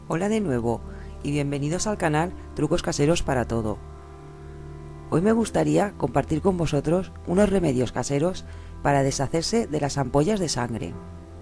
Hola de nuevo y bienvenidos al canal Trucos Caseros para Todo. Hoy me gustaría compartir con vosotros unos remedios caseros para deshacerse de las ampollas de sangre.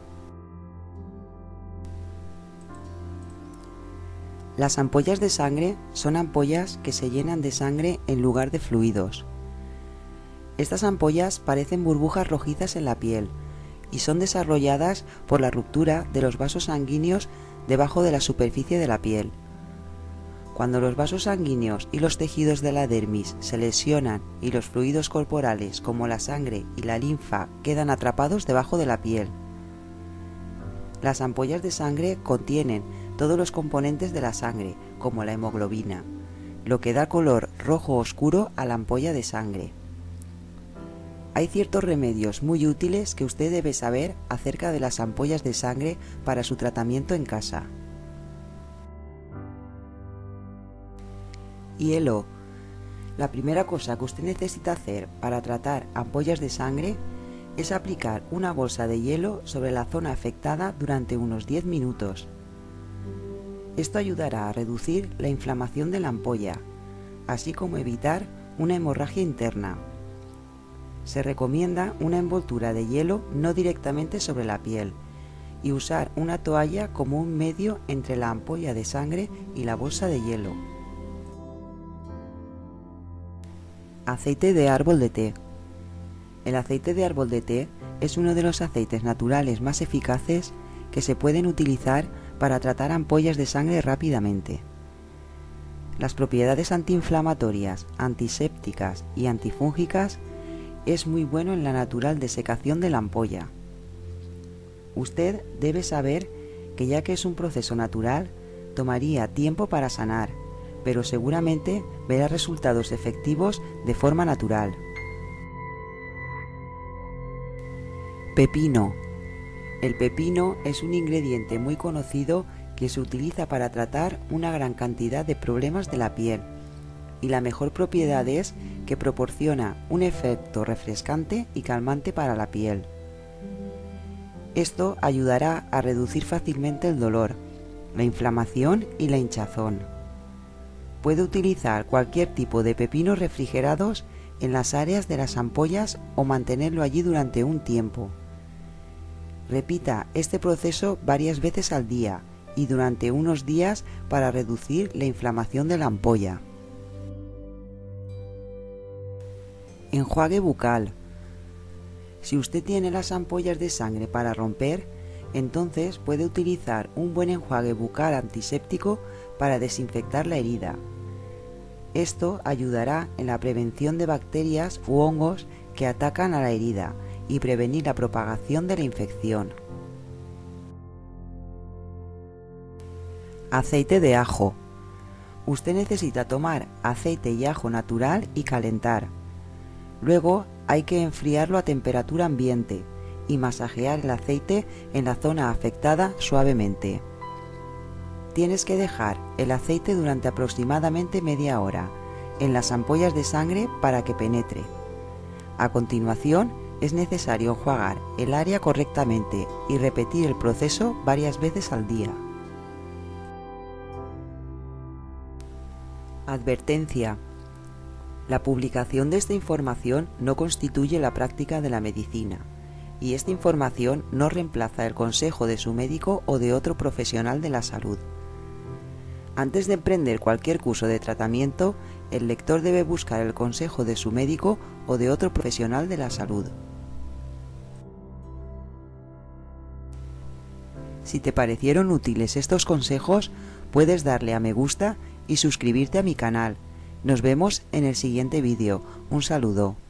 Las ampollas de sangre son ampollas que se llenan de sangre en lugar de fluidos. Estas ampollas parecen burbujas rojizas en la piel y son desarrolladas por la ruptura de los vasos sanguíneos debajo de la superficie de la piel. Cuando los vasos sanguíneos y los tejidos de la dermis se lesionan y los fluidos corporales como la sangre y la linfa quedan atrapados debajo de la piel. Las ampollas de sangre contienen todos los componentes de la sangre, como la hemoglobina, lo que da color rojo oscuro a la ampolla de sangre. Hay ciertos remedios muy útiles que usted debe saber acerca de las ampollas de sangre para su tratamiento en casa. Hielo. La primera cosa que usted necesita hacer para tratar ampollas de sangre es aplicar una bolsa de hielo sobre la zona afectada durante unos 10 minutos. Esto ayudará a reducir la inflamación de la ampolla, así como evitar una hemorragia interna. Se recomienda una envoltura de hielo no directamente sobre la piel y usar una toalla como un medio entre la ampolla de sangre y la bolsa de hielo. Aceite de árbol de té. El aceite de árbol de té es uno de los aceites naturales más eficaces que se pueden utilizar para tratar ampollas de sangre rápidamente. Las propiedades antiinflamatorias, antisépticas y antifúngicas es muy bueno en la natural desecación de la ampolla. Usted debe saber que ya que es un proceso natural, tomaría tiempo para sanar, pero seguramente verá resultados efectivos de forma natural. Pepino. El pepino es un ingrediente muy conocido que se utiliza para tratar una gran cantidad de problemas de la piel, y la mejor propiedad es que proporciona un efecto refrescante y calmante para la piel. Esto ayudará a reducir fácilmente el dolor, la inflamación y la hinchazón. Puede utilizar cualquier tipo de pepinos refrigerados en las áreas de las ampollas o mantenerlo allí durante un tiempo. Repita este proceso varias veces al día y durante unos días para reducir la inflamación de la ampolla. Enjuague bucal. Si usted tiene las ampollas de sangre para romper, entonces puede utilizar un buen enjuague bucal antiséptico para desinfectar la herida. Esto ayudará en la prevención de bacterias u hongos que atacan a la herida y prevenir la propagación de la infección. Aceite de ajo. Usted necesita tomar aceite y ajo natural y calentar. Luego hay que enfriarlo a temperatura ambiente y masajear el aceite en la zona afectada suavemente. Tienes que dejar el aceite durante aproximadamente media hora en las ampollas de sangre para que penetre. A continuación es necesario enjuagar el área correctamente y repetir el proceso varias veces al día. Advertencia. La publicación de esta información no constituye la práctica de la medicina, y esta información no reemplaza el consejo de su médico o de otro profesional de la salud. Antes de emprender cualquier curso de tratamiento, el lector debe buscar el consejo de su médico o de otro profesional de la salud. Si te parecieron útiles estos consejos, puedes darle a me gusta y suscribirte a mi canal. Nos vemos en el siguiente vídeo. Un saludo.